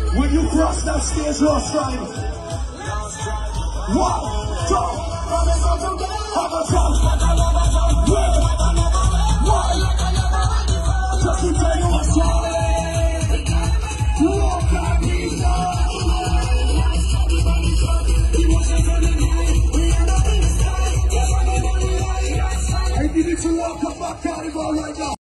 When you cross that stage last time. 1, 2, have a jump.